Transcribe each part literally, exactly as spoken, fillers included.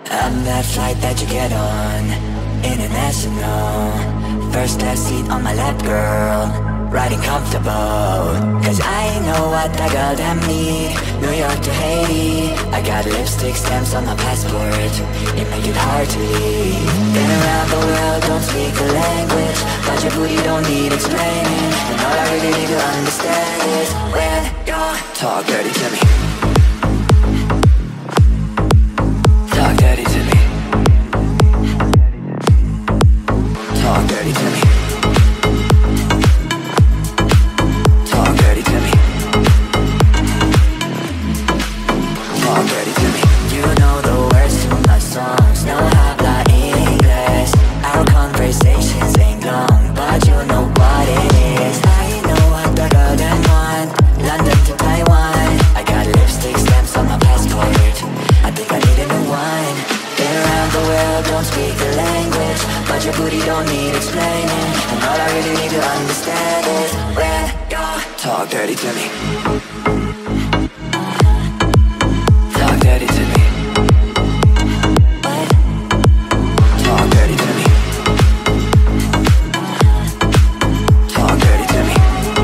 I'm that flight that you get on, international. First class seat on my lap, girl, riding comfortable. Cause I know what that girl them need. New York to Haiti, I got lipstick stamps on my passport. It make it hard to leave. Been around the world, don't speak the language, but your booty don't need explaining. And all I really need to understand is when you talk dirty to me. Talk dirty to me. Talk dirty to me. Talk dirty to me. Talk dirty to me. You know the words to my songs, no habla English. Our conversations ain't long, but you know what it is. I know what the girl them want, London to Taiwan. I got lipstick stamps on my passport. I think I need a new one. Been around the world, don't speak the language, but your booty don't need explaining. And all I really need to understand is when you talk dirty to me. Talk dirty to me. What? Talk dirty to me. Talk dirty to me.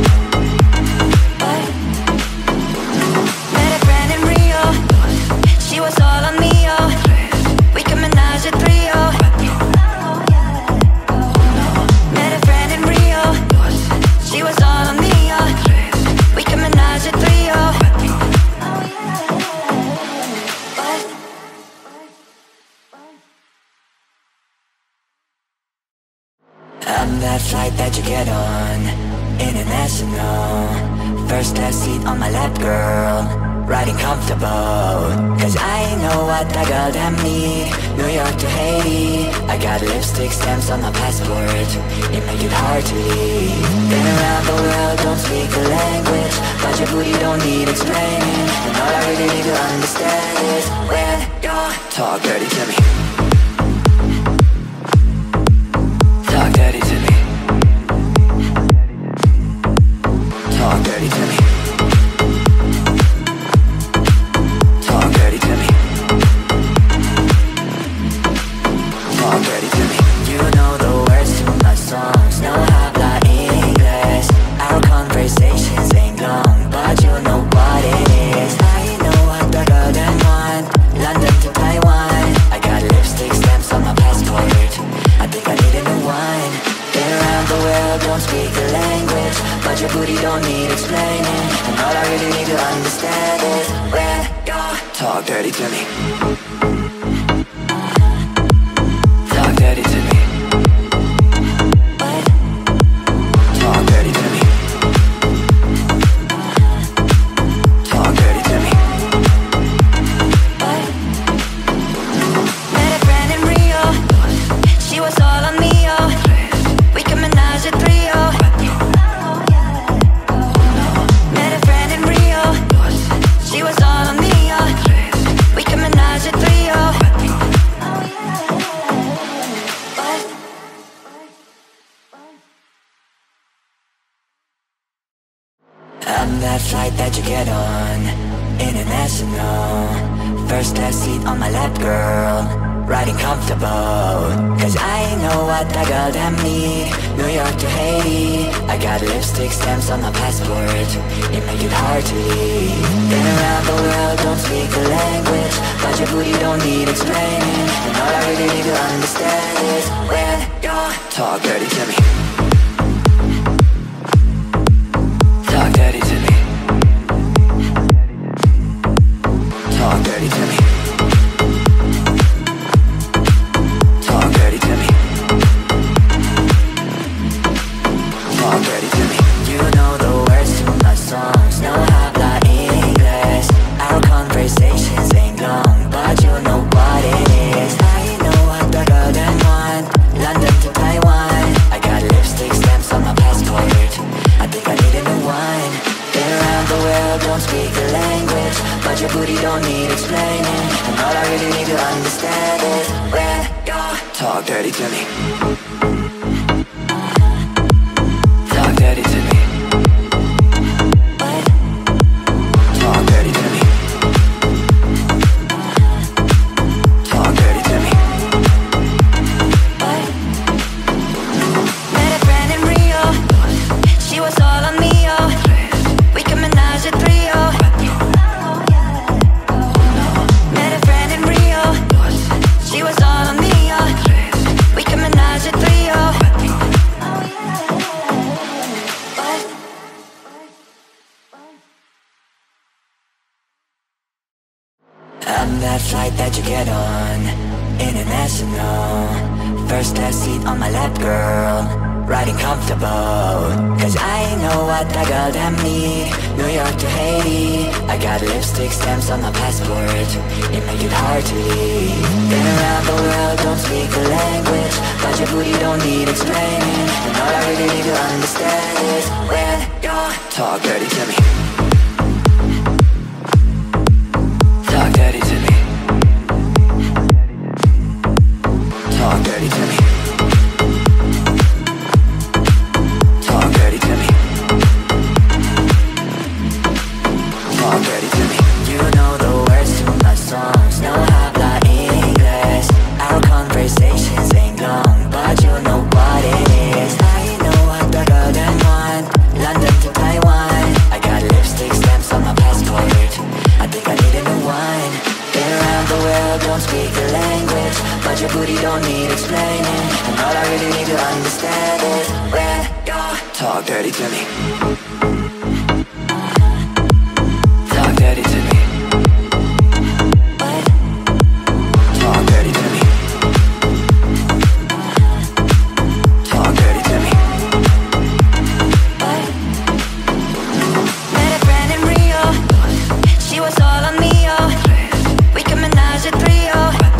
What? Met a friend in Rio, she was all on me, oh. We can menage a trio. Met a friend in Rio, she was all on me, oh. We can menage a trio. I'm that flight that you get on, international. First class seat on my lap, girl, riding comfortable. Cause I know what that girl them need. New York to Haiti, I got lipstick stamps on my passport. It make it hard to leave. Been around the world, don't speak the language, but your booty don't need explaining. And all I really need to understand is when you talk dirty to me. Talk dirty to me. Talk dirty to me. Talk dirty to me. Talk dirty to me. You know the words to my songs, no habla English. Our conversations ain't long, but you know what it is. I know what the girl them want, London to Taiwan. I got lipstick stamps on my passport. I think I need a new one. Been around the world, don't speak the language, but your booty don't need explaining. And all I really need to understand is when you talk dirty to me. Talk dirty to me. What? Talk dirty to me. Talk dirty to me. What? Met a friend in Rio, she was all on me, oh. We can menage a trio. Met a friend in Rio, she was all on me, oh. We can menage a trio. What? I'm that flight that you get on, international. First class seat on my lap, girl, riding comfortable. Cause I know what that girl them need. New York to Haiti, I got lipstick stamps on my passport. It make it hard to leave. Been around the world, don't speak the language, but your booty don't need explaining. And all I really need to understand is when you talk dirty to me. Talk dirty to me. Talk dirty to me. Talk dirty to me. Talk dirty to me. You know the words to my songs, no habla English. Our conversations ain't long, but you know what it is. I know what the girl them want, London to Taiwan. I got lipstick stamps on my passport. I think I need a new one. Been around the world, don't speak the language, but your booty don't need explaining. And all I really need to understand is when you talk dirty to me. Talk dirty to me. What? Talk dirty to me. Talk dirty get on international. First class seat on my lap, girl, riding comfortable. Cause I know what that girl damn need. New York to Haiti, I got lipstick stamps on my passport. It make it hard to leave. Been around the world, don't speak the language, but your booty don't need explaining. And all I really need to understand is when you talk dirty to me. Talk dirty to me. Talk dirty to me. Talk dirty to me. Talk dirty to me. You know the words to my songs, no habla English. Our conversations ain't long, but you know what it is. I know what the girl them want, London to Taiwan. I got lipstick stamps on my passport. I think I need a new one. Been around the world, don't speak the language, but your booty don't need explaining. And all I really need to understand is when you talk dirty to me. Talk dirty to me. What? Talk dirty to me. Talk dirty to me. What? Met a friend in Rio, she was all on me, oh. We can menage a trio.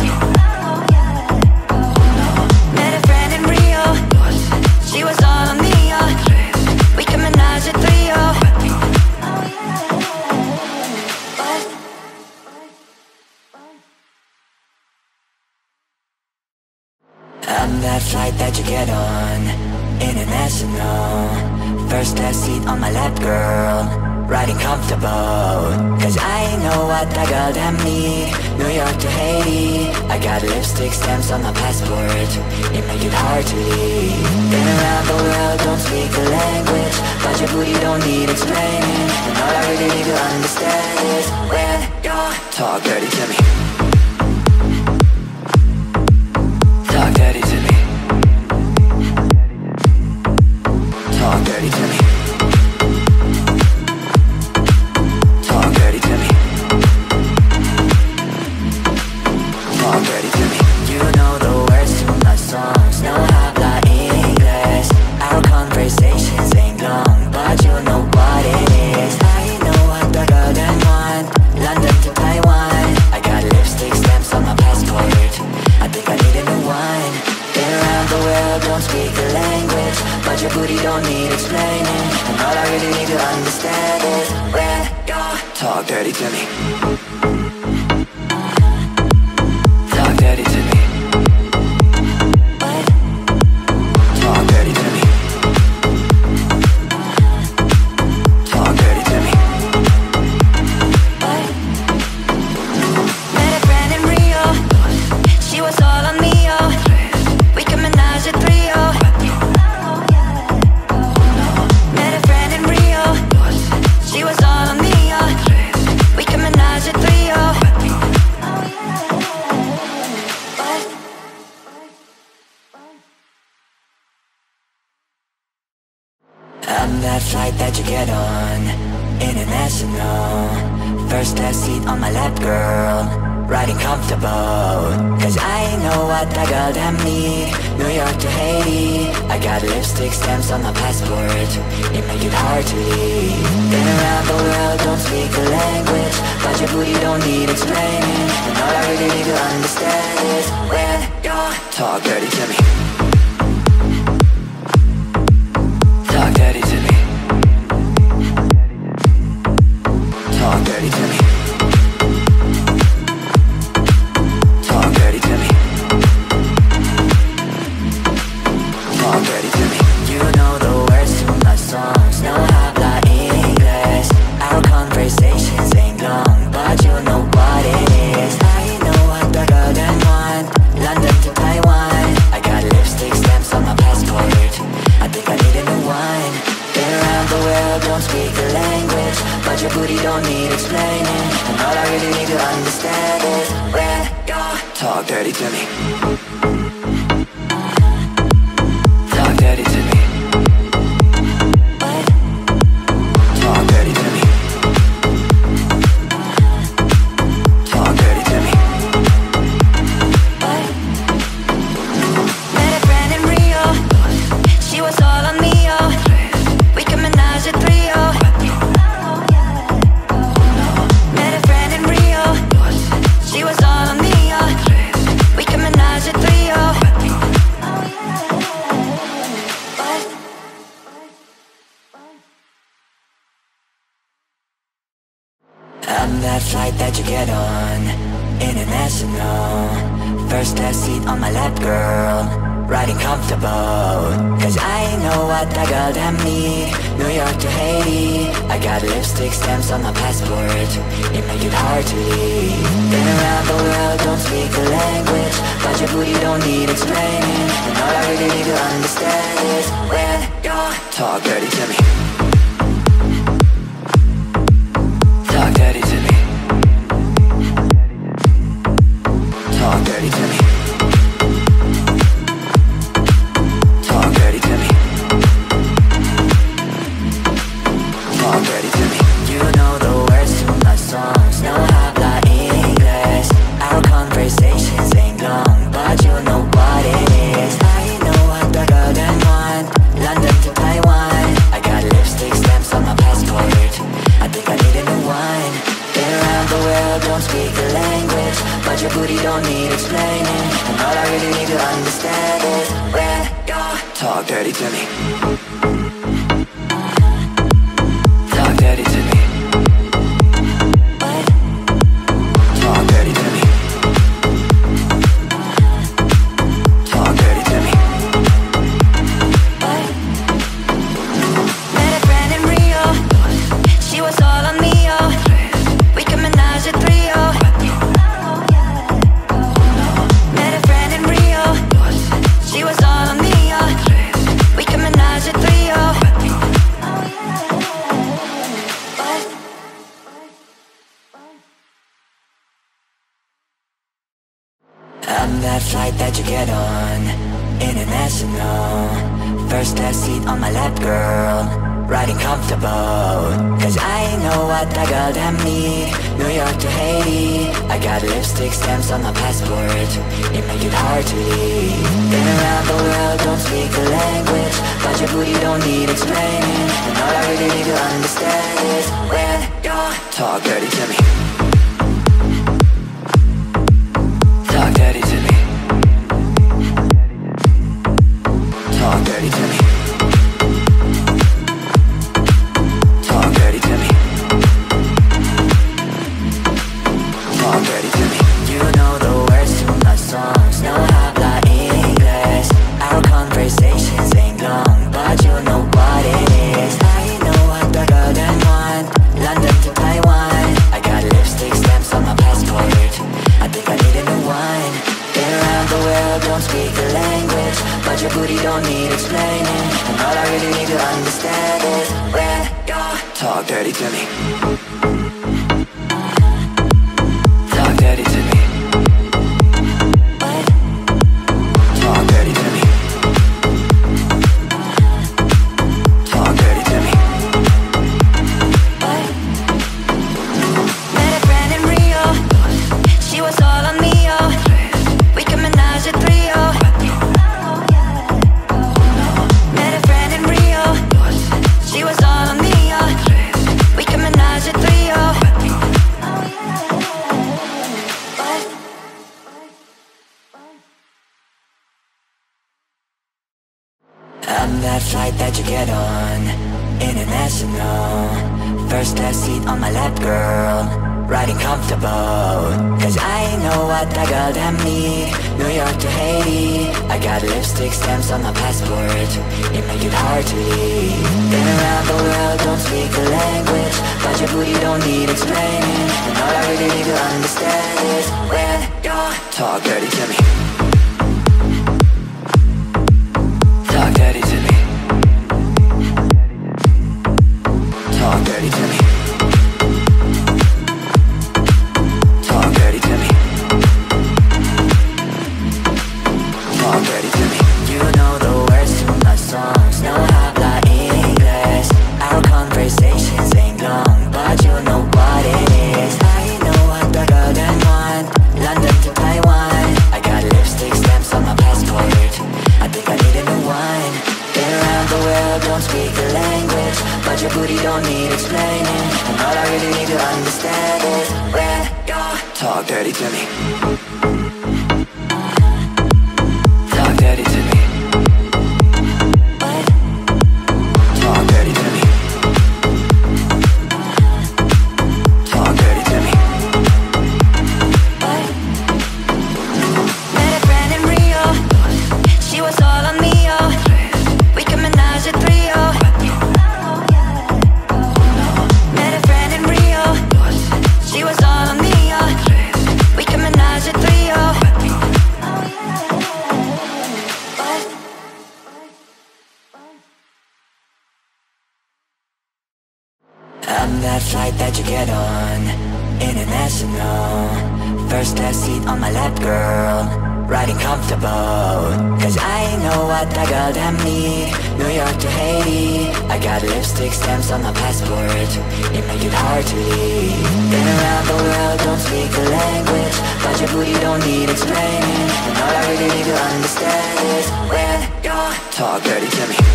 Met a friend in Rio, she was all on me, oh. We can menage a trio. I'm that flight that you get on international. First class seat on my lap, girl, riding comfortable. Cause I know what that girl damn need. New York to Haiti, I got lipstick stamps on my passport. It make it hard to leave. Been around the world, don't speak the language, but your booty don't need explaining. And all I really need to understand is when you talk dirty to me. Talk dirty to me. Talk dirty to me. Talk dirty to me. Talk dirty to me. You know the words to my songs, no habla English. Our conversations ain't long, but you know what it is. I know what the girl them want, London to Taiwan. I got lipstick stamps on my passport. I think I need a new one. Been around the world, don't speak the language, but your booty don't need explaining. And all I really need to understand is when you talk dirty to me. Talk dirty to me. What? Talk dirty to me. Talk dirty to me. What? Met a friend in Rio, she was all on me, oh. We can menage a trio. Met a friend in Rio, she was all on me, oh. We can menage a trio. What? I'm that flight that you get on international. First class seat on my lap, girl, riding comfortable. Cause I know what that girl damn need. New York to Haiti, I got lipstick stamps on my passport. It make it hard to leave. Been around the world, don't speak the language, but your booty don't need explaining. And all I really need to understand is when you talk dirty to me. Talk dirty to me. Talk dirty to me. Talk dirty to me. Talk dirty to me. You know the words to my songs, no habla English. Our conversations ain't long, but you know what it is. I know what the girl them want, London to Taiwan. I got lipstick stamps on my passport. I think I need a new one. Been around the world, don't speak the language, but your booty don't need explaining. And all I really need to understand is when you talk dirty to me. Talk dirty to me. What? Talk dirty to me. Talk dirty to me. First class seat on my lap, girl, riding comfortable. Cause I know what that girl damn need. New York to Haiti, I got lipstick stamps on my passport. It make it hard to leave. Been around the world, don't speak the language, but your booty don't need explaining. And all I really need to understand is when you talk dirty to me. Talk dirty to me. Talk dirty to me. Talk dirty to me. Talk dirty to me. You know the words to my songs, no habla English. Our conversations ain't long, but you know what it is. I know what the girl them want, London to Taiwan. I got lipstick stamps on my passport. I think I need a new one. Been around the world, don't speak the language, but your booty don't need explaining. And all I really need to understand is when you talk dirty to me. Talk dirty to me. What? Talk dirty to me. Talk dirty to me. What? Met a friend in Rio, she was all on me, oh. We can menage a trio. Met a friend in Rio, she was all on me, oh. We can menage a trio. I'm that flight that you get on, international. First class seat on my lap, girl, riding comfortable. Cause I know what that girl damn need. New York to Haiti, I got lipstick stamps on my passport. It make it hard to leave. Been around the world, don't speak the language, but your booty don't need explaining. And all I really need to understand is when you talk dirty to me. Talk dirty to me. Talk dirty to me. Talk dirty to me. Talk dirty to me. You know the words to my songs, no habla English. Our conversations ain't long, but you know what it is. I know what the girl them want, London to Taiwan. I got lipstick stamps on my passport. I think I need a new one. Been around the world, don't speak the language, but your booty don't need explaining. And all I really need to understand is when you talk dirty to me. Talk dirty to me. What? Talk dirty to me. Talk dirty to me. What? Met a friend in Rio, she was all on me, oh. We can menage a trio. Met a friend in Rio, she was all on me, oh. We can menage a trio. What? I'm that flight that you get on, international. First class seat on my lap, girl, riding comfortable. Cause I know what that girl damn need. New York to Haiti, I got lipstick stamps on my passport. It make it hard to leave. Been around the world, don't speak the language, but your booty don't need explaining. And all I really need to understand is when you talk dirty to me. Talk dirty to me. Talk dirty to me. Talk dirty to me. Talk dirty to me. You know the words to my songs, no habla English. Our conversations ain't long, but you know what it is. I know what the girl them want, London to Taiwan. I got lipstick stamps on my passport. I think I need a new one. Been around the world, don't speak the language, but your booty don't need explaining. And all I really need to understand is when you talk dirty to me. Talk dirty to me. What? Talk dirty to me. Talk dirty to me. What? Met a that you get on international. First class seat on my lap, girl, riding comfortable. Cause I know what that girl damn need. New York to Haiti, I got lipstick stamps on my passport. It make it hard to leave. Been around the world, don't speak the language, but your booty don't need explaining. And all I really need to understand is when you talk dirty to me.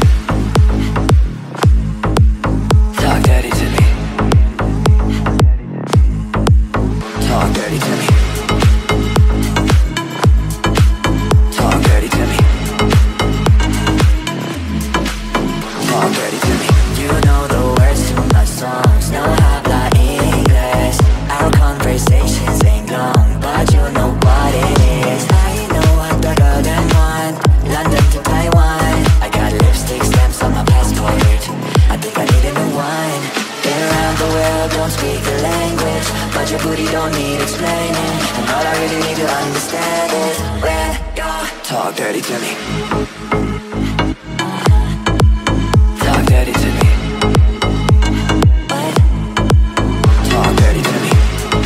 Talk dirty to me. Talk dirty to me. Talk dirty to me. Talk dirty to me. You know the words to my songs, no habla English. Our conversations ain't long, but you know what it is. I know what the girl them want, London to Taiwan. I got lipstick stamps on my passport. I think I need a new one. Been around the world, don't speak the language, but your booty don't need explaining. And all I really need to understand is when you talk dirty to me. Talk dirty to me. What? Talk dirty to me.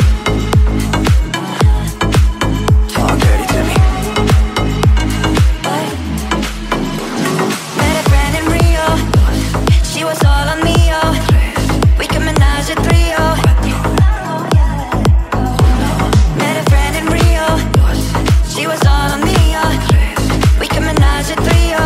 Talk dirty to me. What? Met a friend in Rio, she was all on me, oh. We can menage a trio. Met a friend in Rio, she was all on me, oh. We can menage a trio.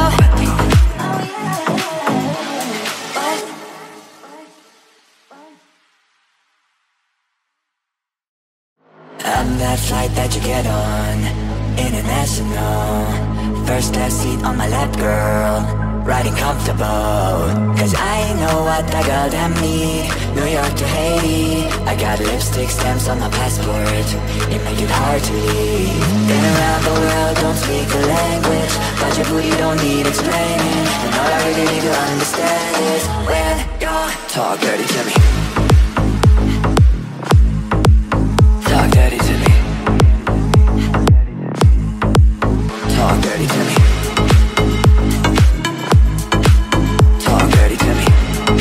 I'm that flight that you get on international. First class seat on my lap, girl, riding comfortable. Cause I know what that girl damn need. New York to Haiti, I got lipstick stamps on my passport. It make it hard to leave. Been around the world, don't speak the language, but your booty don't need explaining. And all I really need to understand is when you talk dirty to me. Talk dirty to me. Talk dirty to me. Talk dirty to me.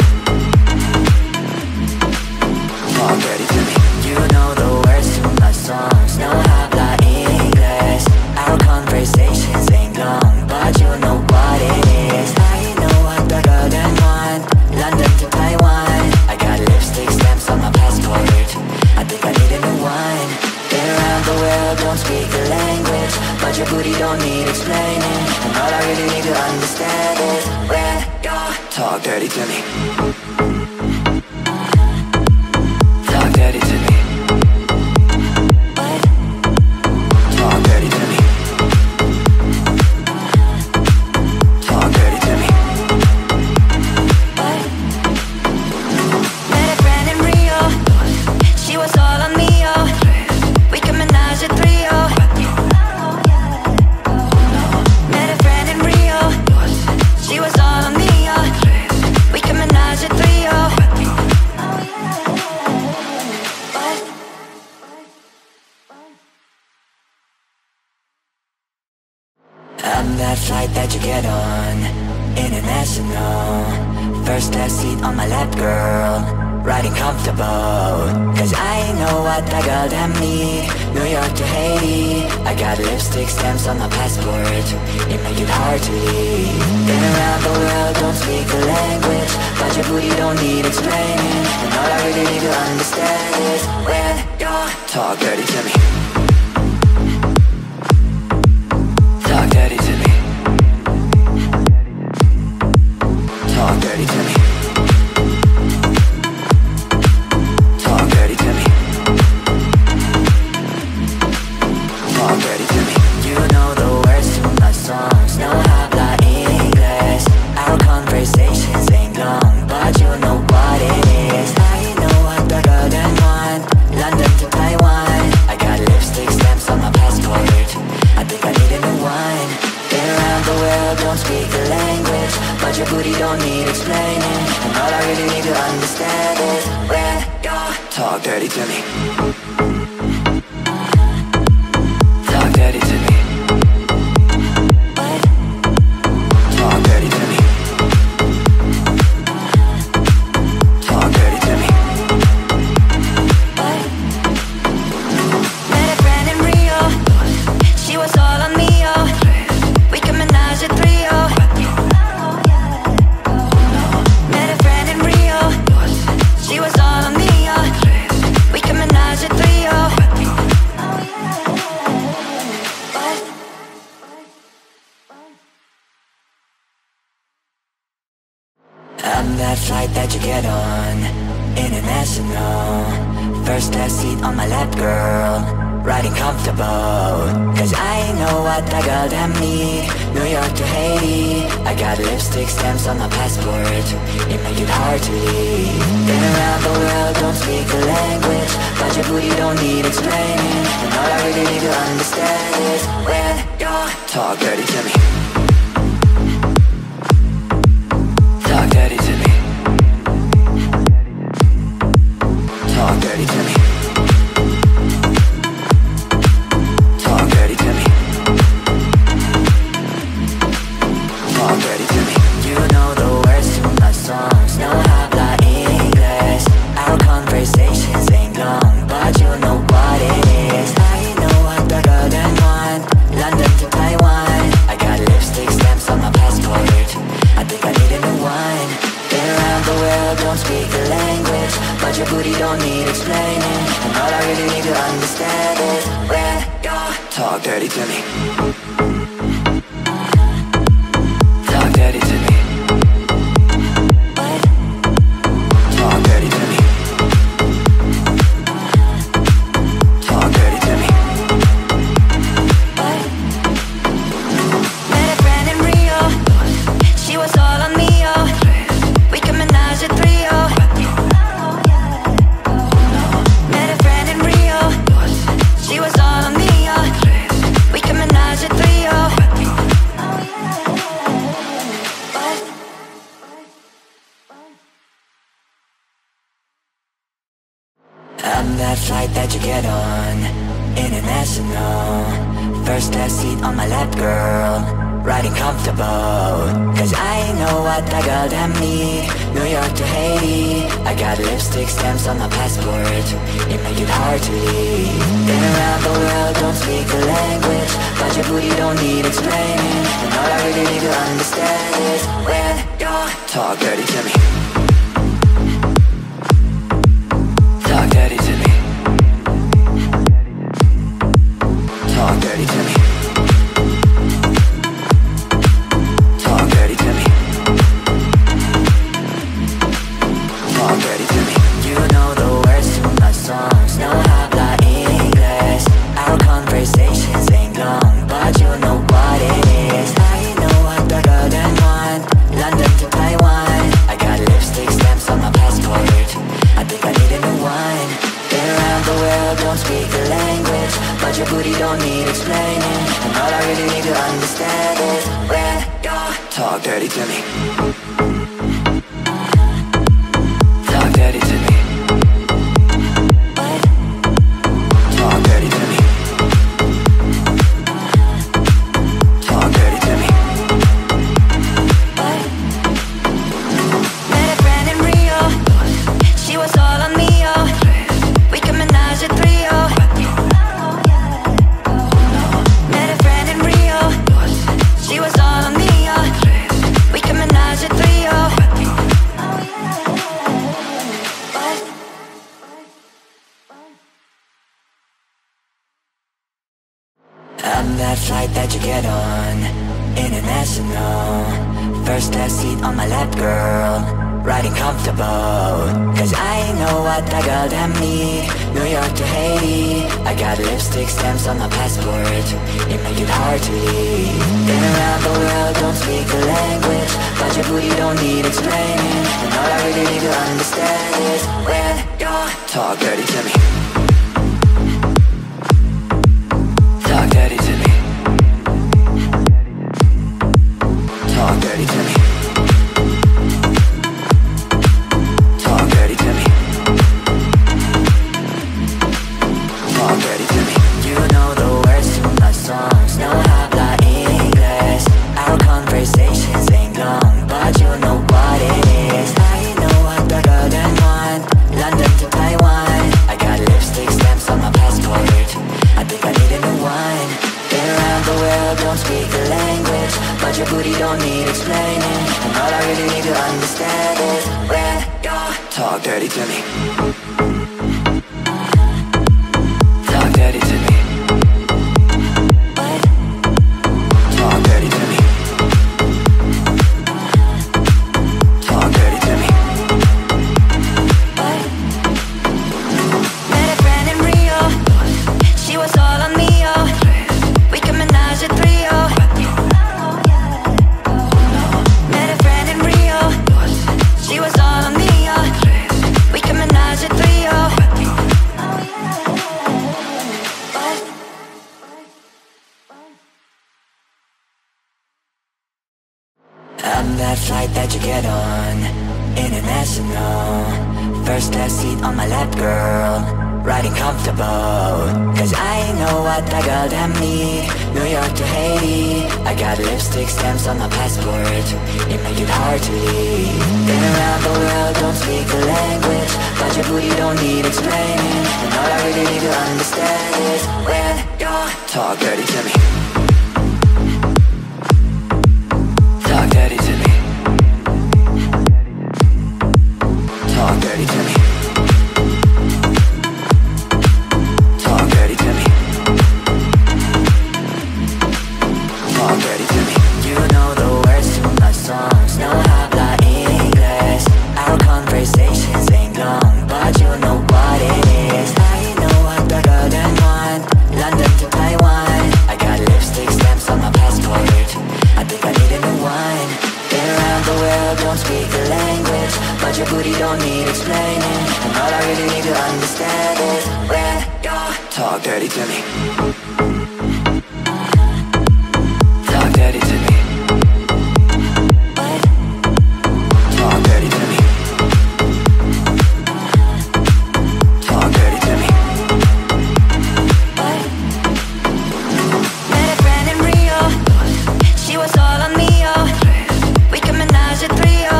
Talk dirty to me. You know the words to my songs, no habla English. Our conversations ain't long, but you know what it is. I know what the girl them want, London to Taiwan. I got lipstick stamps on my passport. I think I need a new one. Been around the world, don't speak the language, but your booty don't need explaining. And all I really need to understand is when you talk dirty to me. Talk dirty to me. What? Talk dirty to me. Talk dirty to me. What? Met a friend in Rio, she was all on me, oh. We can menage a trio. Met a friend in Rio, she was all on me, oh. We can menage a trio. What? I'm that flight that you get on international. First class seat on my lap, girl, riding comfortable. Cause I know what that girl damn need. New York to Haiti, I got lipstick stamps on my passport. It make it hard to leave. Been around the world, don't speak the language, but your booty don't need explaining. And all I really need to understand is when you talk dirty to me. Talk dirty to me. Talk dirty to me. Talk dirty to me. Talk dirty to me. You know the words to my songs, no habla English. Our conversations ain't long, but you know what it is. I know what the girl them want, London to Taiwan. I got lipstick stamps on my passport. I think I need a new one. Been around the world, don't speak the language, but your booty don't need explaining. And all I really need to understand is when you talk dirty to me. Talk dirty to me. What? Talk dirty to me. Talk dirty to me. I'm that flight that you get on, international. First class seat on my lap, girl, riding comfortable. Cause I know what the girl them need. New York to Haiti, I got lipstick stamps on my passport. It make it hard to leave. Been around the world, don't speak the language, but your booty don't need explaining. And all I really need to understand is when you talk dirty to me. Talk dirty to me. Talk dirty to me. Talk dirty to me. Talk dirty to me. You know the words to my songs, no habla English. Our conversations ain't long, but you know what it is. I know what the girl them want, London to Taiwan. I got lipstick stamps on my passport. I think I need a new one. Been around the world, don't speak the language, but your booty don't need explaining. And all I really need to understand is when you talk dirty to me. Talk dirty to me. What? Talk dirty to me. Talk dirty to me. What? Met a friend in Rio, she was all on me, oh. We can menage a trio. Met a friend in Rio, she was all on me, oh. We can menage a trio. I'm that flight that you get on, international. First class seat on my lap, girl, riding comfortable. Cause I know what the girl them need. New York to Haiti, I got lipstick stamps on my passport. It make it hard to leave. Been around the world, don't speak the language, but your booty don't need explaining. And all I really need to understand is when you talk dirty to me. Talk dirty to me. Talk dirty to me. Talk dirty to me. Talk dirty to me. You know the words to my songs, no habla English. Our conversations ain't long, but you know what it is. I know what the girl them want, London to Taiwan. I got lipstick stamps on my passport. I think I need a new one. Been around the world, don't speak the language, but your booty don't need explaining. And all I really need to understand is when you talk dirty to me. Talk dirty to me. What? Talk dirty to me. Talk dirty to me. What? Met a friend in Rio, she was all on me, oh. We can menage a trio. Met a friend in Rio, she was all on me, oh. We can menage a trio. What? I'm that flight that you get on, international. First class seat on my lap, girl, riding comfortable. Cause I know what the girl them need. New York to Haiti, I got lipstick stamps on my passport. It make it hard to leave. Been around the world, don't speak the language, but your booty don't need explaining. And all I really need to understand is when you talk dirty to me. Talk dirty to me. Talk dirty to me. Talk dirty to me. Talk dirty to me. You know the words to my songs, no habla English. Our conversations ain't long, but you know what it is. I know what the girl them want, London to Taiwan. I got lipstick stamps on my passport. I think I need a new one. Been around the world, don't speak the language, but your booty don't need explaining. And all I really need to understand is when you talk dirty to me. Talk dirty to me. What? Talk dirty to me. Talk dirty I'm that flight that you get on, international. First class seat on my lap, girl, riding comfortable. Cause I know what that girl them need. New York to Haiti, I got lipstick stamps on my passport. It make it hard to leave. Been around the world, don't speak the language, but your booty don't need explaining. And all I really need to understand is when you talk dirty to me. Talk dirty to me. Talk dirty to me. Talk dirty to me. Talk dirty to me. You know the words to my songs, no habla English. Our conversations ain't long, but you know what it is. I know what the girl them want, London to Taiwan. I got lipstick stamps on my passport. I think I need a new one. Been around the world, don't speak the language, but your booty don't need explaining. And all I really need to understand is when you talk dirty to me. Talk dirty to me. What? Talk dirty to me. Talk dirty to me. What? Met a friend in Rio, she was all on me, oh. We can menage a trio.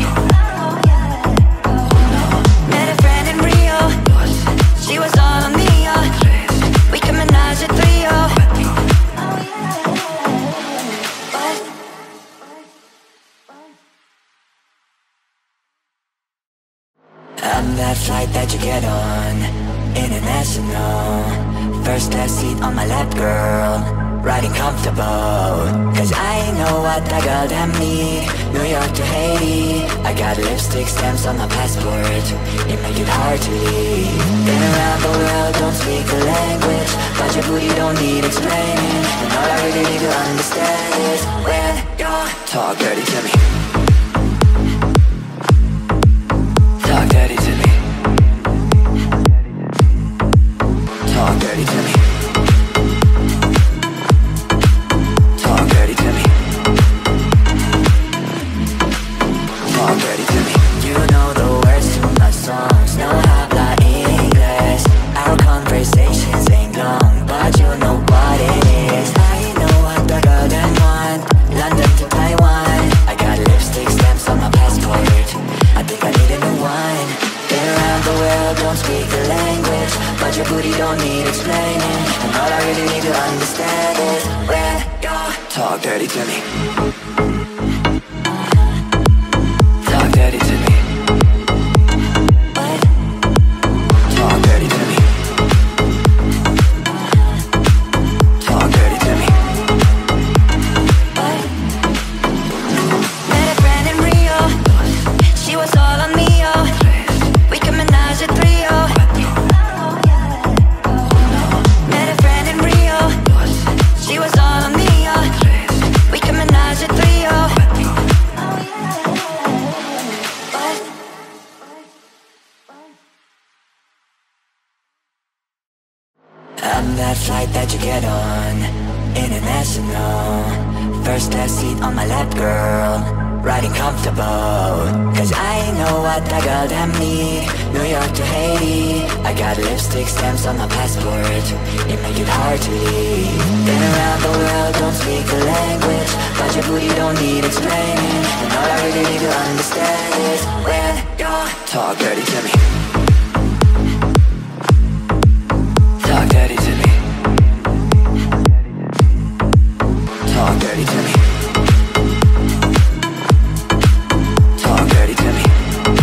Met a friend in Rio, she was all on me, oh. We can menage a trio. I'm that flight that you get on, international. First class seat on my lap, girl, riding comfortable. Cause I know what that girl them need. New York to Haiti, I got lipstick stamps on my passport. It make it hard to leave. Been around the world, don't speak the language, but your booty don't need explaining. And all I really need to understand is when you talk dirty to me. Talk dirty to me. Talk dirty to me. Talk dirty to me. Talk dirty to me. You know the words to my songs, no habla English. Our conversations ain't long, but you know what it is. I know what the girl them want, London to Taiwan. I got lipstick stamps on my passport. I think I need a new one. Been around the world, don't speak the language, but your booty don't need explaining. And all I really need to understand is when you talk dirty to me. Talk dirty to me. What? Talk dirty to me. Talk dirty to me. What? Met a friend in Rio, she was all on me, oh. We can menage a trio. Met a friend in Rio, she was all on me, oh. We can menage a trio. What? I'm that flight that you get on, international. First class seat on my lap, girl, riding comfortable. Cause I know what that girl them need. New York to Haiti, I got lipstick stamps on my passport. It make it hard to leave. Been around the world, don't speak the language, but your booty don't need explaining. And all I really need to understand is when you talk dirty to me. Talk dirty to me. Talk dirty to me. Talk dirty to me.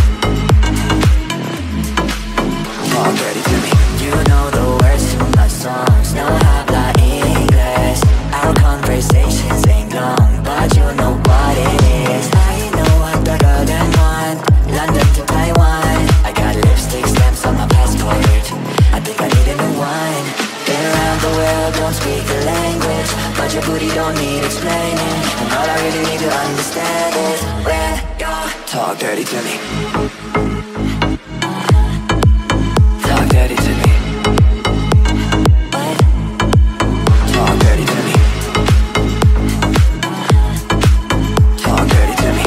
Talk dirty to me. You know the words to my songs, no habla English. Our conversations ain't long, but you know what it is. I know what the girl them want, London to Taiwan. I got lipstick stamps on my passport. I think I need a new one. Been around the world, don't speak the language, but your booty don't need explaining. And all I really need to understand is when you talk dirty to me. Talk dirty to me. What? Talk dirty to me. Talk dirty to me.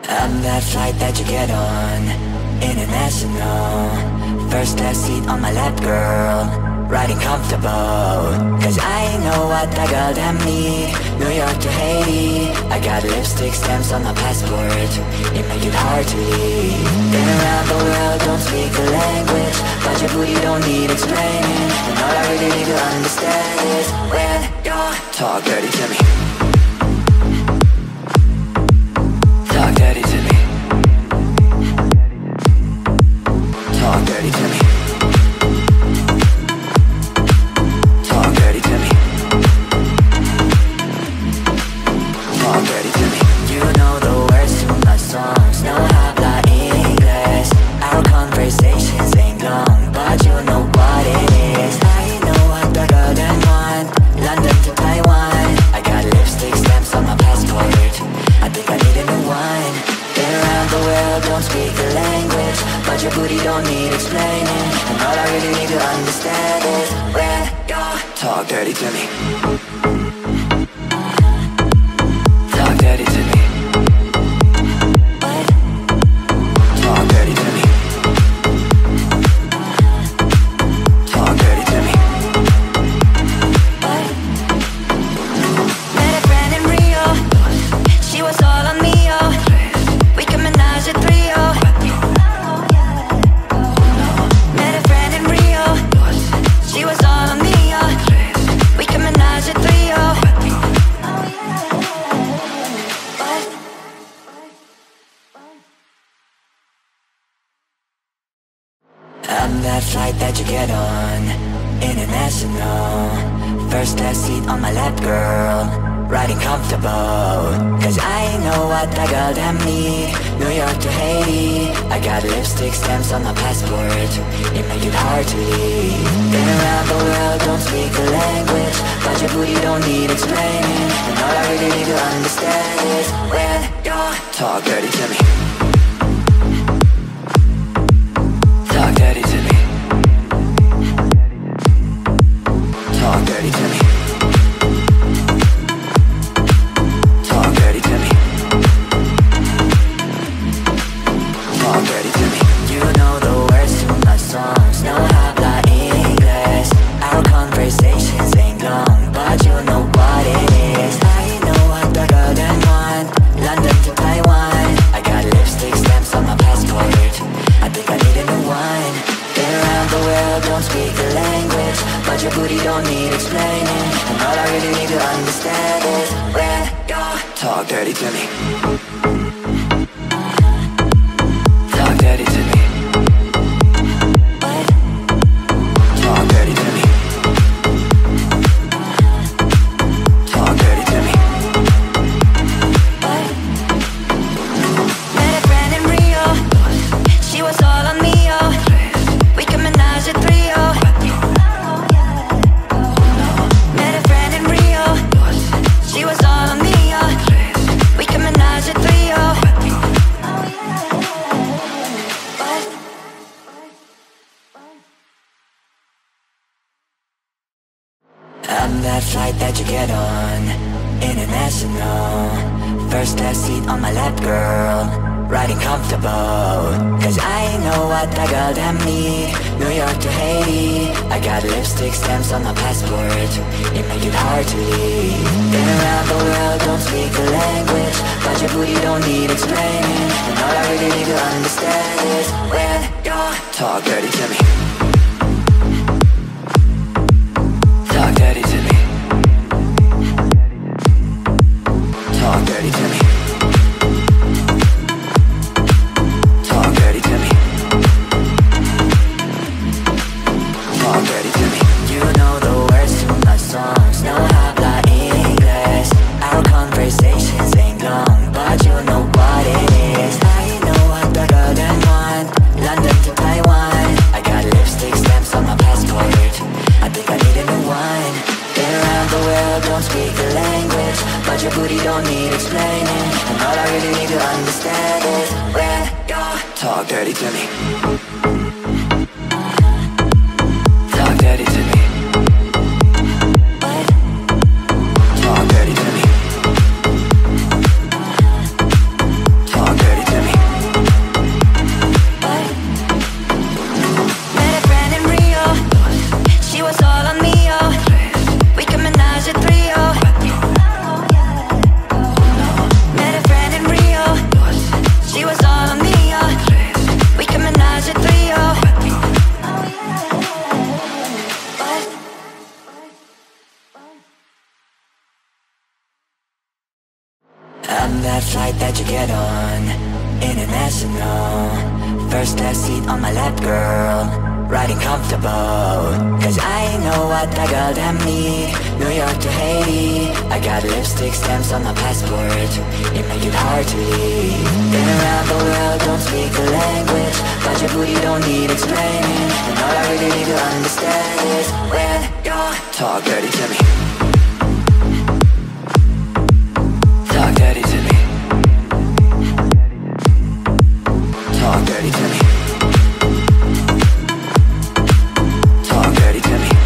I'm that flight that you get on, international. First class seat on my lap, girl, riding comfortable. Cause I know what that girl them need. New York to Haiti, I got lipstick stamps on my passport. It make it hard to leave. Been around the world, don't speak the language, but your booty don't need explaining. And all I really need to understand is when you talk dirty to me. Talk dirty to me. Talk dirty to me. Talk dirty to me. Talk dirty to me. You know the words to my songs, no habla English. Our conversations ain't long, but you know what it is. I know what the girl them want, London to Taiwan. I got lipstick stamps on my passport. I think I need a new one. Been around the world, don't speak the language, but your booty don't need explaining. And all I really need to understand is when you talk dirty to me. Talk dirty to me. What? Talk dirty to me. Talk dirty to me. What? Met a friend in Rio, she was all on me, oh. We can menage a trio. Met a friend in Rio, she was all on me, oh. We can menage a trio. I'm that flight that you get on, international. First class seat on my lap, girl, riding comfortable. Cause I know what that girl them need. New York to Haiti, I got lipstick stamps on my passport. It make it hard to leave. Been around the world, don't speak the language, but your booty don't need explaining. And all I really need to understand is when you talk dirty to me. Talk dirty to me. Talk dirty to me. Talk dirty to me. Talk dirty to me. You know the words to my songs, no habla English. Our conversations ain't long, but you know what it is. I know what the girl them want, London to Taiwan. I got lipstick stamps on my passport. I think I need a new one. Been around the world, don't speak the language, but your booty don't need explaining. And all I really need to understand is when you talk dirty to me. Talk dirty to me. What? Talk dirty to me. Talk dirty to me. What? Met a friend in Rio, she was all on me, oh. We can menage a trio. Met a friend in Rio, she was all on me, oh. We can menage a trio. What? I'm that flight that you get on, international. First class seat on my lap, girl, riding comfortable. Cause I know what that girl them need. New York to Haiti, I got lipstick stamps on my passport. It make it hard to leave. Been around the world, don't speak the language, but your booty don't need explaining. And all I really need to understand is when you talk dirty to me. Talk dirty to me. Talk dirty to me. Talk dirty to me. Talk dirty to me. You know the words to my songs, no habla English. Our conversations ain't long, but you know what it is. I know what the girl them want, London to Taiwan. I got lipstick stamps on my passport. I think I need a new one. Been around the world, don't speak the language, but your booty don't need explaining. And all I really need to understand is when you talk dirty to me. Talk dirty to me. What? Talk dirty to me. Talk dirty I'm that flight that you get on, international. First class seat on my lap, girl, riding comfortable. Cause I know what that girl them need. New York to Haiti, I got lipstick stamps on my passport. It make it hard to leave. Been around the world, don't speak the language, but your booty don't need explaining. And all I really need to understand is when you talk dirty to me. Talk dirty to me. Talk dirty to me. Talk dirty to me.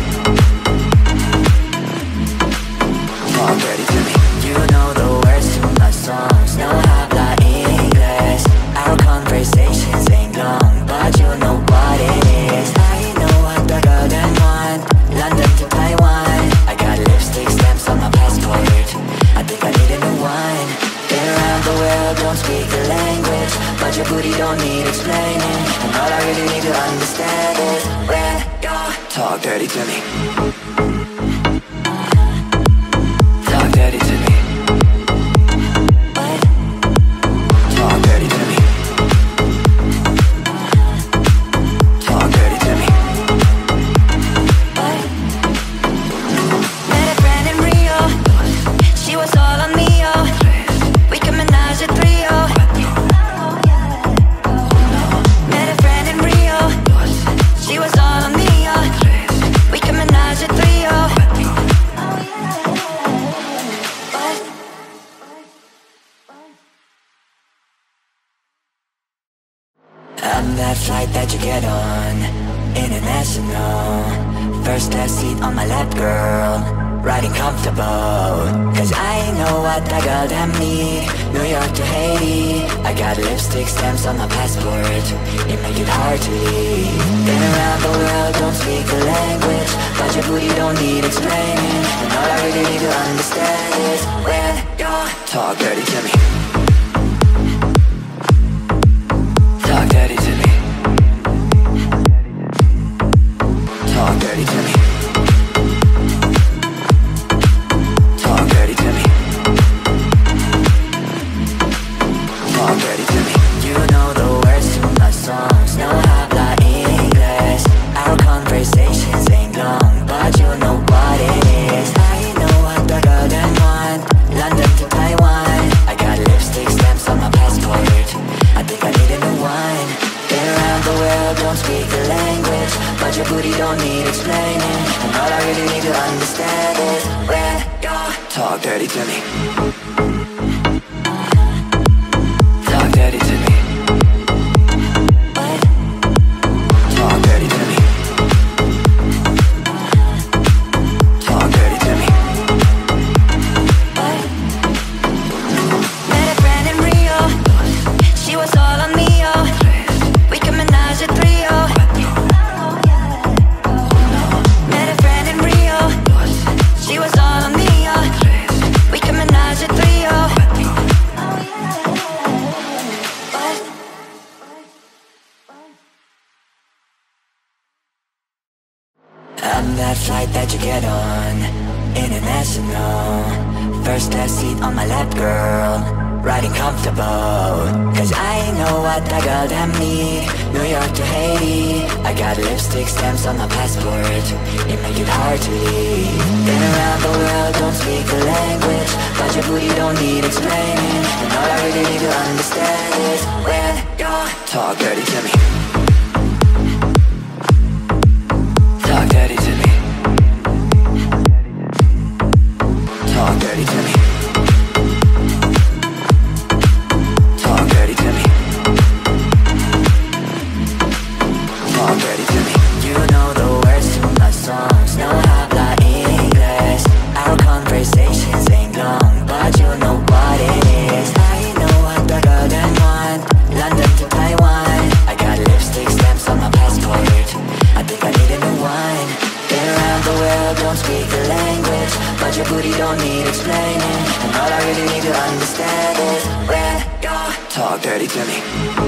Talk dirty to me. You know the words to my songs, no habla English. Our conversations ain't long, but you know what it is. I know what the girl them want, London to Taiwan. I got lipstick stamps on my passport. I think I need a new one. Been around the world, don't speak the language, but your booty don't need explaining. And all I really need to understand is when you talk dirty to me. Talk dirty to me. What? Talk dirty to me. Talk dirty to me. What? Met a friend in Rio, she was all on me, oh. We can menage a trio. Met a friend in Rio, she was all on me, oh. We can menage a trio. I'm that flight that you get on, international. First class seat on my lap, girl, riding comfortable. Cause I know what that girl them need. New York to Haiti, I got lipstick stamps on my passport. It make it hard to leave. Been around the world, don't speak the language, but your booty don't need explaining. And all I really need to understand is when you talk dirty to me. Talk dirty to me. Talk dirty to me. Talk dirty to me. Talk dirty to me. You know the words to my songs, no habla English. Our conversations ain't long, but you know what it is. I know what the girl them want, London to Taiwan. I got lipstick stamps on my passport. I think I need a new one. Been around the world, don't speak the language, but your booty don't need explaining. And all I really need to understand is when you talk dirty to me. Talk dirty to me. What? Talk dirty to me. Talk dirty to me. What? Met a friend in Rio, she was all on me, oh. We can menage a trio. Met a friend in Rio, she was all on me, oh. We can menage a trio. What? I'm that flight that you get on, international. First class seat on my lap, girl, riding comfortable. Cause I know what that girl them need. New York to Haiti, I got lipstick stamps on my passport. It make it hard to leave. Been around the world, don't speak the language, but your booty don't need explaining. And all I really need to understand is when you talk dirty to me. Talk dirty to me. Talk dirty to me. Talk dirty to me. Talk dirty to me. You know the words to my songs, no habla English. Our conversations ain't long, but you know what it is. I know what the girl them want, London to Taiwan. I got lipstick stamps on my passport. I think I need a new one. Been around the world, don't speak the language, but your booty don't need explaining. And all I really need to understand is when you talk dirty to me.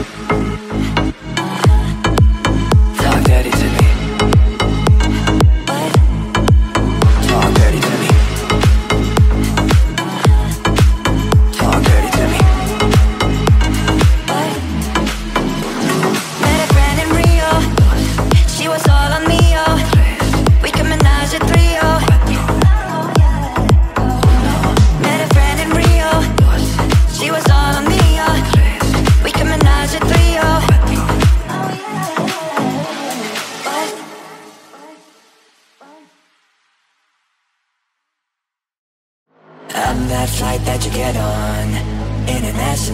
Talk dirty to me. What? Talk dirty to me. Talk dirty to me.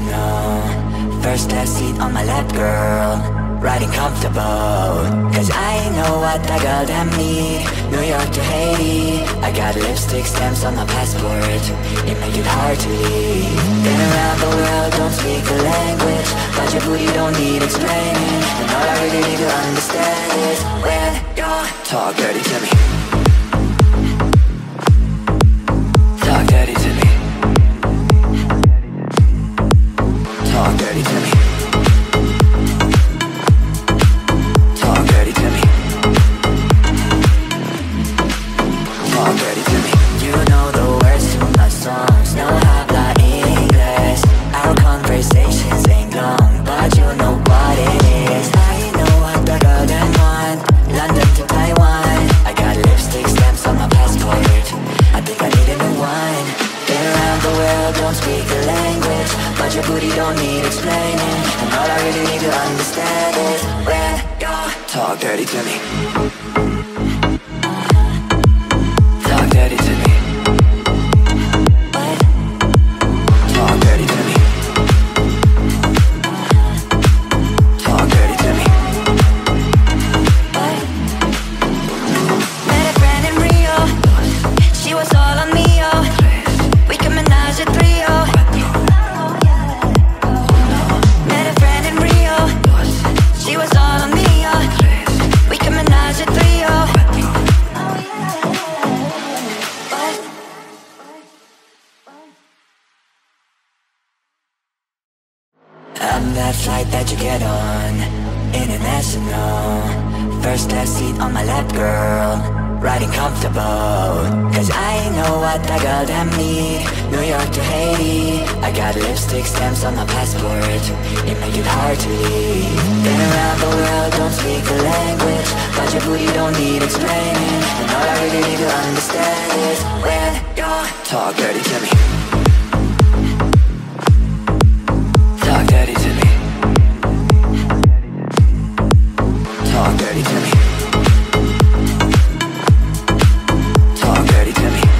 no. First class seat on my lap, girl, riding comfortable. Cause I know what a girl them need. New York to Haiti, I got lipstick stamps on my passport. It make it hard to leave. Been around the world, don't speak the language, but your booty don't need explaining. And all I really need to understand is when you talk dirty to me. Talk dirty to me. Talk dirty to me. Talk dirty to me. Talk dirty to me. You know the words to my songs, no habla English. Our conversations ain't long, but you know what it is. I know what the girl them want, London to Taiwan. I got lipstick stamps on my passport. I think I need a new one. Been around the world, don't speak the language, but your booty don't need explaining. And all I really need to understand is when you talk dirty to me. Talk dirty to me. What? Talk dirty to me. Talk dirty to me. What? Met a friend in Rio, she was all on me, oh. We can menage a trio. Met a friend in Rio, she was all on me, oh. We can menage a trio. I'm that flight that you get on, international. First class seat on my lap, girl, riding comfortable. Cause I know what a girl them need. New York to Haiti, I got lipstick stamps on my passport. It make it hard to leave. Been around the world, don't speak the language, but your booty don't need explaining. And all I really need to understand is when you talk dirty to me. Talk dirty to me. Talk dirty to me. Talk dirty to me.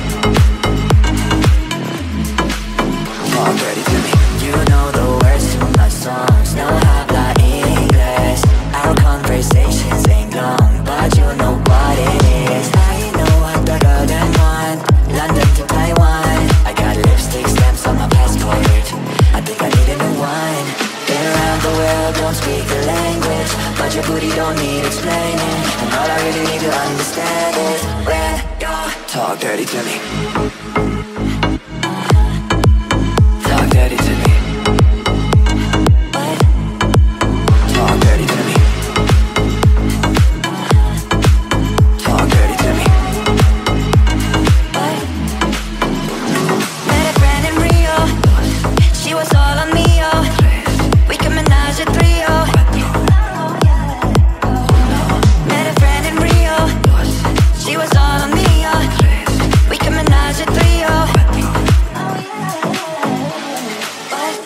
Talk dirty to me. You know the words to my songs, no habla English. Our conversations ain't long, but you know what it is. I know what the girl them want, London to Taiwan. I got lipstick stamps on my passport. I think I need a new one. Been around the world, don't speak the language, but your booty don't need explaining. And all I really need to understand is when you talk dirty to me. Talk dirty to me. What? Talk dirty to me. Talk dirty to me. What? Met a friend in Rio, she was all on me, oh. We can menage a trio. Met a friend in Rio, she was all on me, oh. We can menage a trio. What?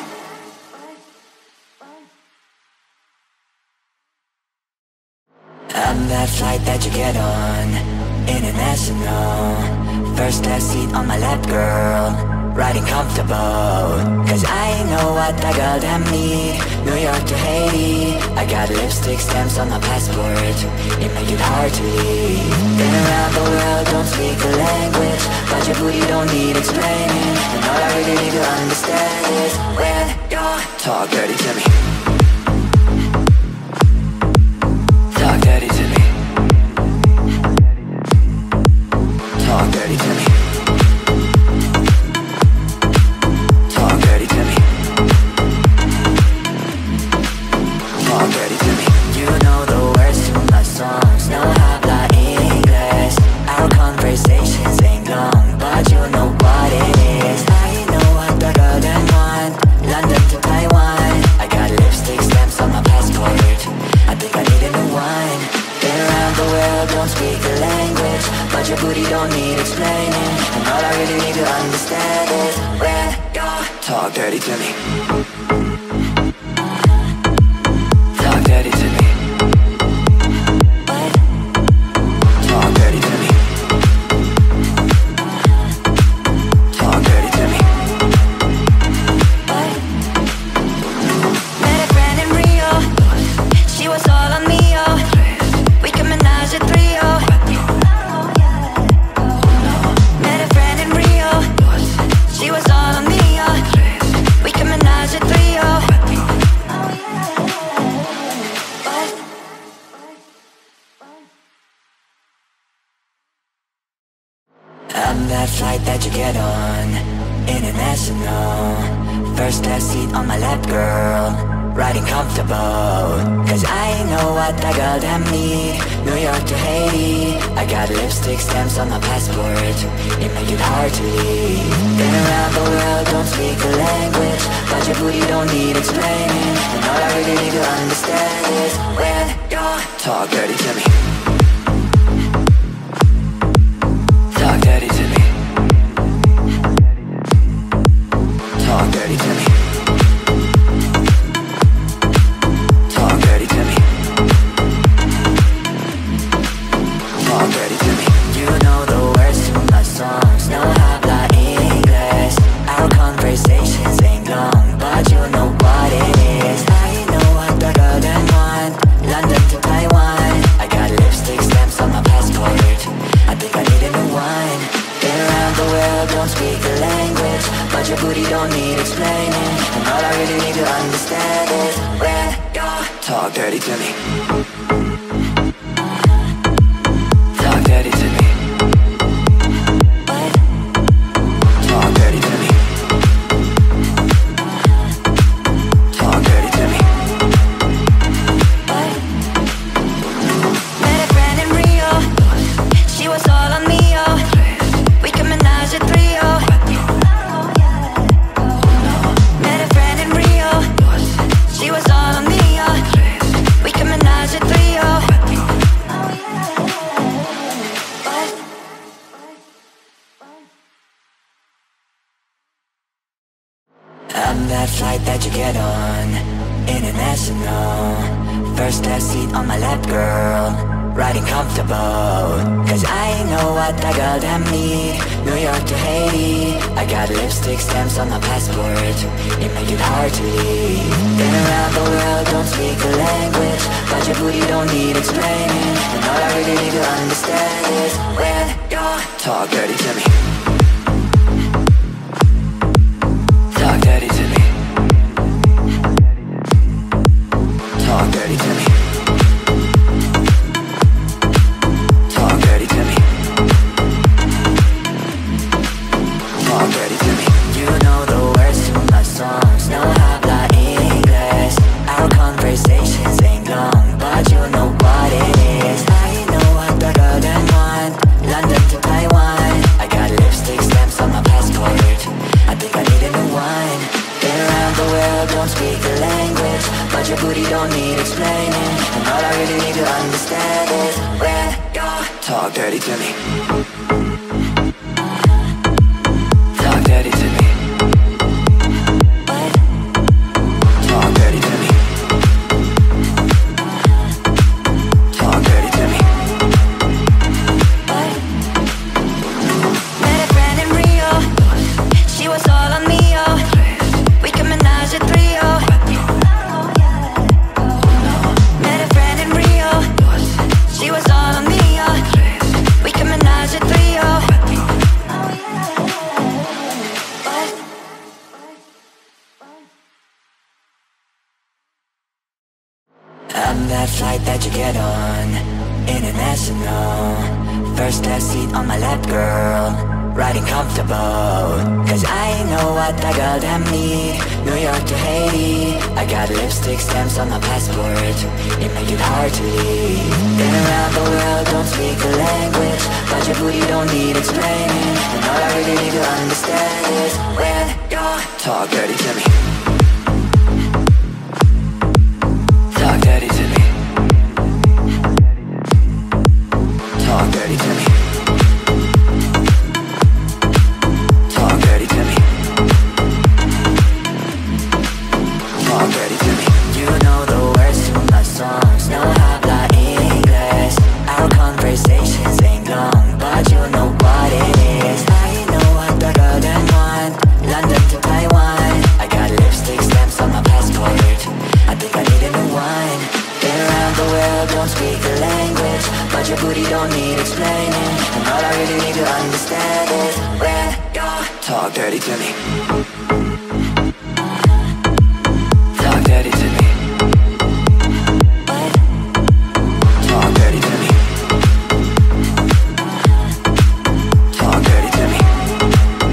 I'm that flight that you get on, international. First class seat on my lap, girl, riding comfortable. Cause I know what a girl them need. New York to Haiti, I got lipstick stamps on my passport. It make it hard to leave. Been around the world, don't speak the language, but your booty don't need explaining. And all I really need to understand is when you talk dirty to me. Talk dirty to me. Talk dirty to me. Talk dirty to me. Talk dirty to me. You know the words to my songs, no habla English. Our conversations ain't long, but you know what it is. I know what the girl them want, London to Taiwan. I got lipstick stamps on my passport. I think I need a new one. Been around the world, don't speak the language, but your booty don't need explaining. And all I really need to understand is when you talk dirty to me. Talk dirty to me. What? Talk dirty to me. Talk dirty to me. What? get on international. First class seat on my lap, girl, riding comfortable. Cause I know what that girl them need. New York to Haiti, I got lipstick stamps on my passport. It make it hard to leave. Been around the world, don't speak the language, but your booty don't need explaining. And all I really need to understand is when you talk dirty to me. Talk dirty to me. Talk dirty to me. Talk dirty to me. Talk dirty to me. You know the words to my songs, no habla English. Our conversations ain't long, but you know what it is. I know what the girl them want, London to Taiwan. I got lipstick stamps on my passport. I think I need a new one. Been around the world, don't speak the language, but your booty don't need explaining. And all I really need to understand is when you talk dirty to me. Talk dirty to me. What? Talk dirty to me. Talk dirty to me. What? Met a friend in Rio, she was all on me, oh. We can menage a trio. Met a friend in Rio, she was all on me, oh. We can menage a trio. I'm that flight that you get on international. First class seat on my lap, girl, riding comfortable. Cause I know what that girl them need. New York to Haiti, I got lipstick stamps on my passport. It make it hard to leave. Been around the world, don't speak the language, but your booty don't need explaining. And all I really need to understand is when you talk dirty to me. Talk dirty to me. Talk dirty to me. Talk dirty to me. Talk dirty to me. You know the words to my songs, no habla English. Our conversations ain't long, but you know what it is. I know what the girl them want, London to Taiwan. I got lipstick stamps on my passport. I think I need a new one. Been around the world, don't speak the language, but your booty don't need explaining. And all I really need to understand is when you talk dirty to me. Talk dirty to me. What? Talk dirty to me. Talk dirty to me. What? Met a friend in Rio, she was all on me, oh. We can menage a trio. Met a friend in Rio, she was all on me, oh. We can menage a trio. What? I'm that flight that you get on international. First class seat on my lap, girl, riding comfortable. Cause I know what that girl them need. New York to Haiti, I got lipstick stamps on my passport. It make it hard to leave. Been around the world, don't speak the language, but your booty don't need explaining. And all I really need to understand is when you talk dirty to me. Talk dirty to me. Talk dirty to me. Talk dirty to me. Talk dirty to me. You know the words to my songs, no habla English. Our conversations ain't long, but you know what it is. I know what the girl them want, London to Taiwan. I got lipstick stamps on my passport. I think I need a new one. Been around the world, don't speak the language, but your booty don't need explaining. And all I really need to understand is when you talk dirty to me. Talk dirty to me. What? Talk dirty to me. Talk dirty to me.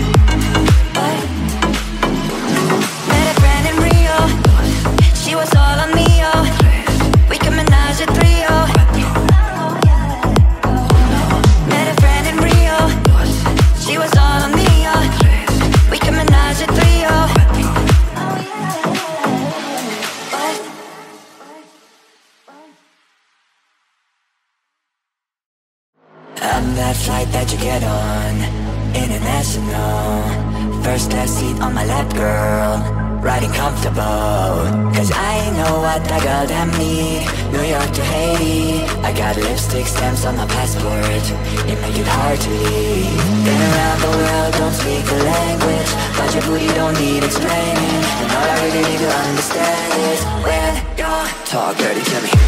that flight that you get on, international. First class seat on my lap, girl, riding comfortable. Cause I know what that girl them need. New York to Haiti, I got lipstick stamps on my passport. It make it hard to leave. Been around the world, don't speak the language, but your booty don't need explaining. And all I really need to understand is when you talk dirty to me.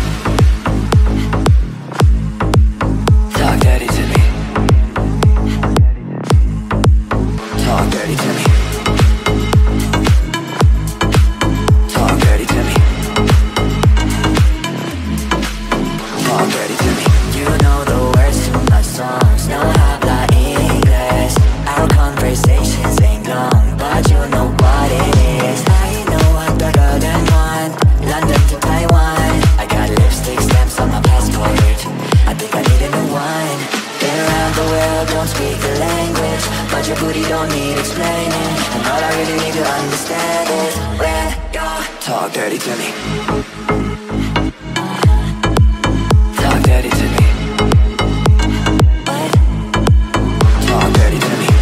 Talk dirty to me. Talk dirty to me. Talk dirty to me. Talk dirty to me. You know the words to my songs, no habla English. Our conversations ain't long, but you know what it is. I know what the girl them want, London to Taiwan. I got lipstick stamps on my passport. I think I need a new one. Been around the world, don't speak the language, but your booty don't need explaining. And all I really need to understand is when you talk dirty to me. Talk dirty to me. What? Talk dirty to me.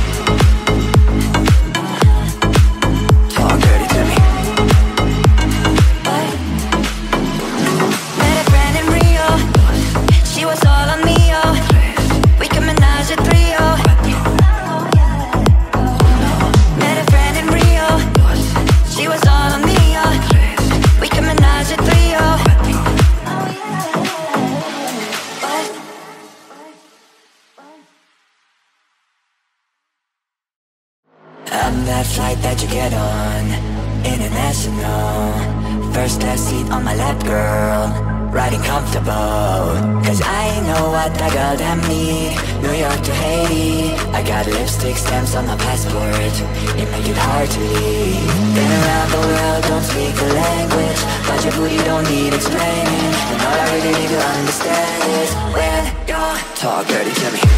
Talk dirty to me. What? Met a friend in Rio, she was all on me, oh. We can menage a trio. Met a friend in Rio, she was all on me, oh. We can menage a trio. I'm that flight that you get on, international. First class seat on my lap, girl, riding comfortable. Cause I know what that girl them need. New York to Haiti, I got lipstick stamps on my passport. It make it hard to leave. Been around the world, don't speak the language, but your booty don't need explaining. And all I really need to understand is when you talk dirty to me.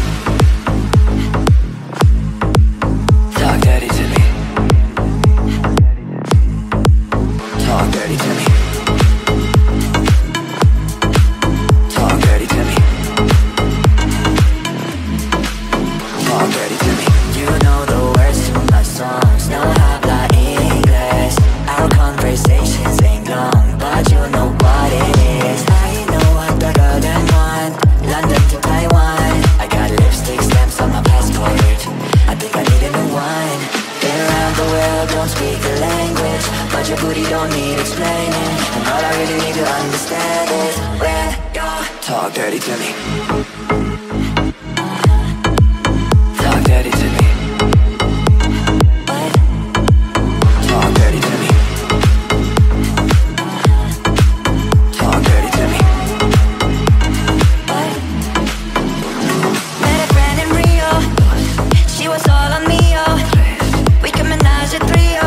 Talk dirty to me. Talk dirty to me. Talk dirty to me. Talk dirty to me. You know the words to my songs, no habla English. Our conversations ain't long, but you know what it is. I know what the girl them want, London to Taiwan. I got lipstick stamps on my passport. I think I need a new one. Been around the world, don't speak the language, but your booty don't need explaining. And all I really need to understand is when you talk dirty to me. Talk dirty to me. What? Talk dirty to me. Talk dirty to me. What? Met a friend in Rio, she was all on me, oh. We can menage a trio.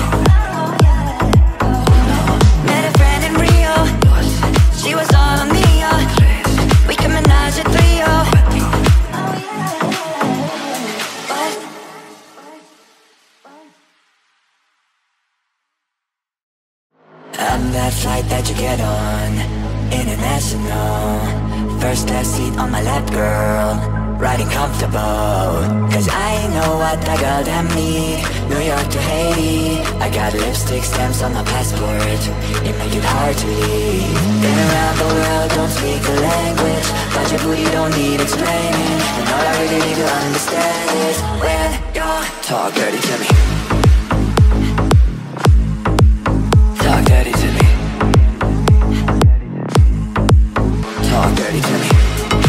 Met a friend in Rio, she was all on me, oh. We can menage a trio. What? I'm that flight that you get on, international. First class seat on my lap, girl, riding comfortable. Cause I know what that girl them need. New York to Haiti, I got lipstick stamps on my passport. It make it hard to leave. Been around the world, don't speak the language, but your booty don't need explaining. And all I really need to understand is when you talk dirty to me. Talk dirty to me. Talk dirty to me.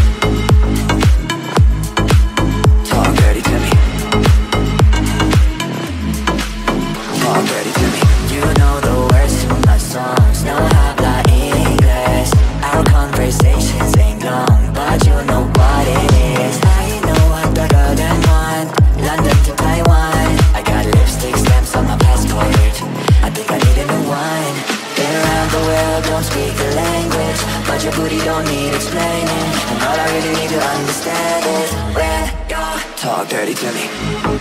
Talk dirty to me. Talk dirty to me. You know the words to my songs, no habla English. Our conversations ain't long, but you know what it is. I know what the girl them want, London to Taiwan. I got lipstick stamps on my passport. I think I need a new one. Been around the world, don't speak the language, but your booty don't need explaining. And all I really need to understand is when you talk dirty to me.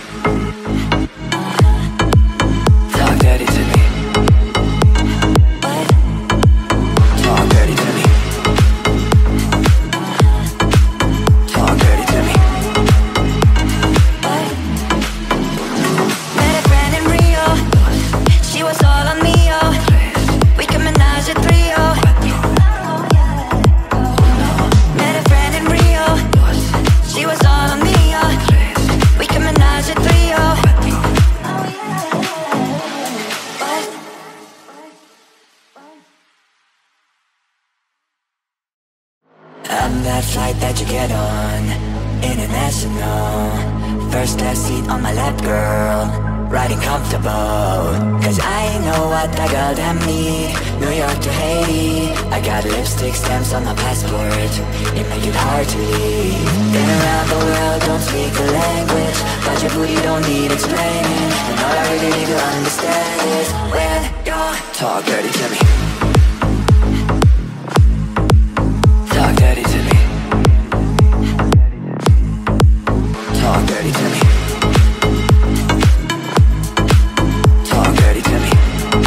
Talk dirty to me. What? Talk dirty to me. Talk dirty to me. I'm that flight that you get on, international. First class seat on my lap, girl, riding comfortable. Cause I know what that girl them need. New York to Haiti, I got lipstick stamps on my passport. It make it hard to leave. Been around the world, don't speak the language, but your booty don't need explaining. And all I really need to understand is when you talk dirty to me. Talk dirty to me. Talk dirty to me. Talk dirty to me.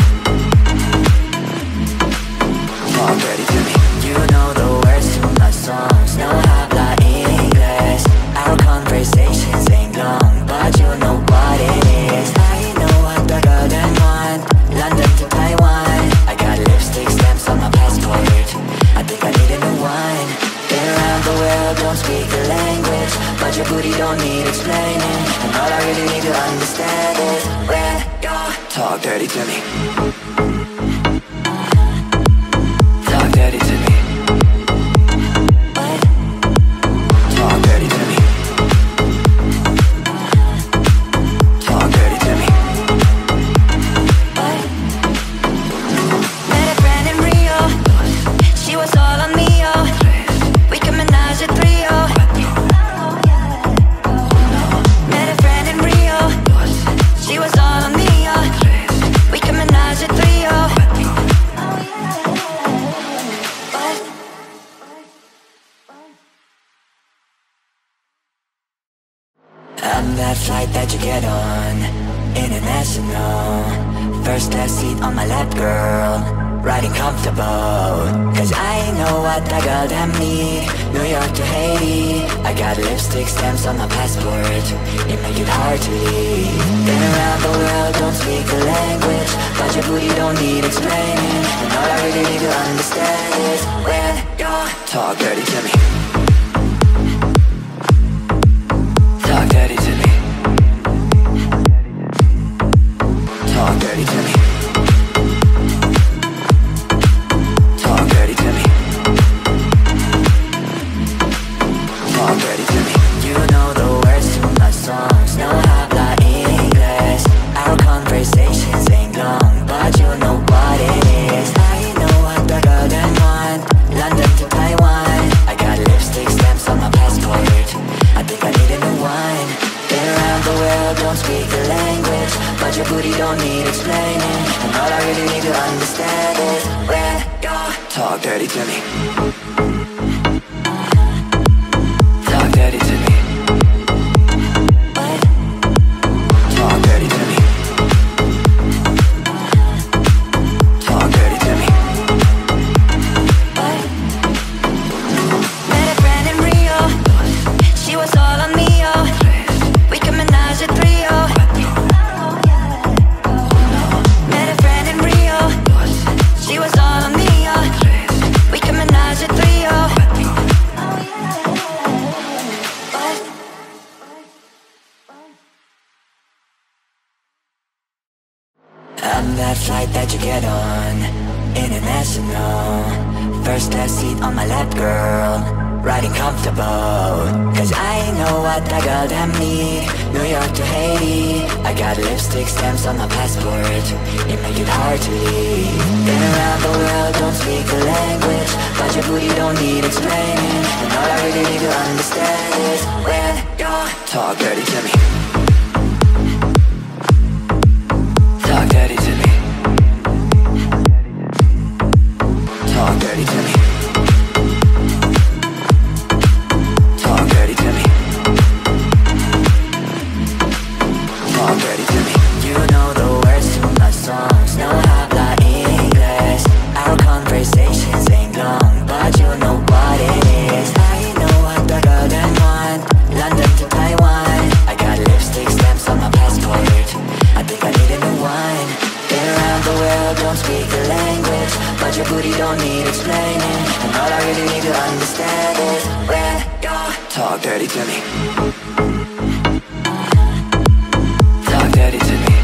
Talk dirty to me. You know the words to my songs, no habla English. Our conversations ain't long, but you know what it is. I know what the girl them want, London to Taiwan. I got lipstick stamps on my passport. I think I need a new one. Been around the world, don't speak the language, but your booty don't need explaining. And all I really need to understand is when you talk dirty to me. Talk dirty to me. What? Talk dirty to me. Talk dirty to me. What? Met a friend in Rio, she was all on me, oh. We can menage a trio. Met a friend in Rio, she was all on me, oh. We can menage a trio. I'm that flight that you get on, international. First class seat on my lap, girl, riding comfortable. Cause I know what that girl them need. New York to Haiti, I got lipstick stamps on my passport. It make it hard to leave. Been around the world, don't speak the language, but your booty don't need explaining. And all I really need to understand is when you talk dirty to me. Talk dirty to me. Talk dirty to me. Talk dirty to me. Talk dirty to me. You know the words to my songs, no habla English. Our conversations ain't long, but you know what it is. I know what the girl them want, London to Taiwan. I got lipstick stamps on my passport. I think I need a new one. Been around the world, don't speak the language, but your booty don't need explaining. And all I really need to understand is when you talk dirty to me. Talk dirty to me. What? Talk dirty to me. Talk dirty to me. What? Met a friend in Rio, she was all on me, oh. We can menage a trio. Met a friend in Rio, she was all on me, oh. We can menage a trio. I'm that flight that you get on, international. First class seat on my lap, girl, riding comfortable. Cause I know what that girl them need. New York to Haiti, I got lipstick stamps on my passport. It make it hard to leave. Been around the world, don't speak the language, but your booty don't need explaining. And all I really need to understand is when you talk dirty to me. Talk dirty to me. Talk dirty to me. Talk dirty to me. Talk dirty to me. You know the words to my songs, no habla English. Our conversations ain't long, but you know what it is. I know what the girl them want, London to Taiwan. I got lipstick stamps on my passport. I think I need a new one. Been around the world, don't speak the language, but your booty don't need explaining. And all I really need to understand is when you talk dirty to me. Talk dirty to me.